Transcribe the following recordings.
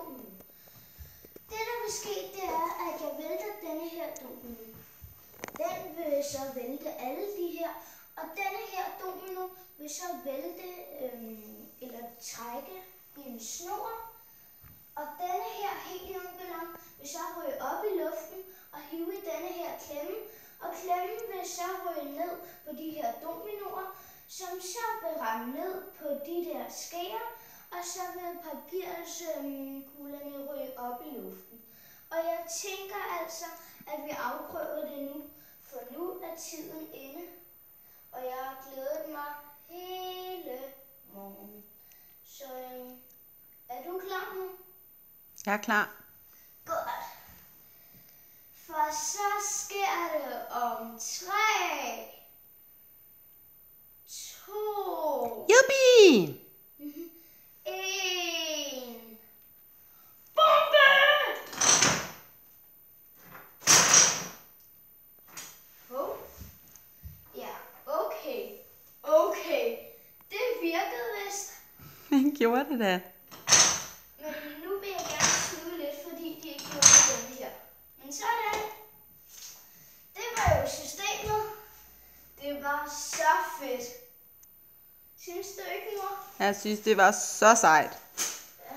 domino. Det der vil ske, det er, at jeg vælter denne her domino. Den vil så vælte alle de her, og denne her domino vil så vælte eller trække i en snor. Og denne her heliumballon vil så ryge op i luften og hive i denne her klemme. Og klemmen vil så ryge ned på de her dominoer, som så vil ramme ned på de der skeer, og så vil papirskuglerne ryge op i luften. Og jeg tænker altså, at vi afprøver det nu, for nu er tiden inde. Og jeg har glædet mig hele morgen. Så er du klar nu? Jeg er klar. Godt. For så sker det om 3, 2, Juppie! 1. Bombe! Hov. Ja, okay. Det virkede vist. Den gjorde det da. Men nu vil jeg gerne snude lidt, fordi de ikke gjorde det her. Men sådan. Det var jo systemet. Det var så fedt. Synes du ikke, mor? Jeg synes, det var så sejt. Ja.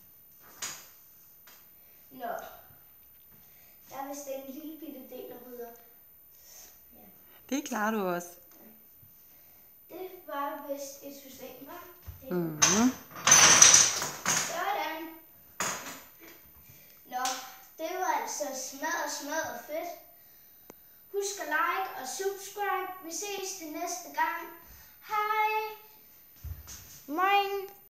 Nå. Der er vist en lille bitte del, der rydder. Ja. Det klarer du også. Det var vist et system, var det? Mm-hmm. Sådan. Nå, det var altså smadret fedt. Husk at like og subscribe. Vi ses til næste gang. Hej. Moin.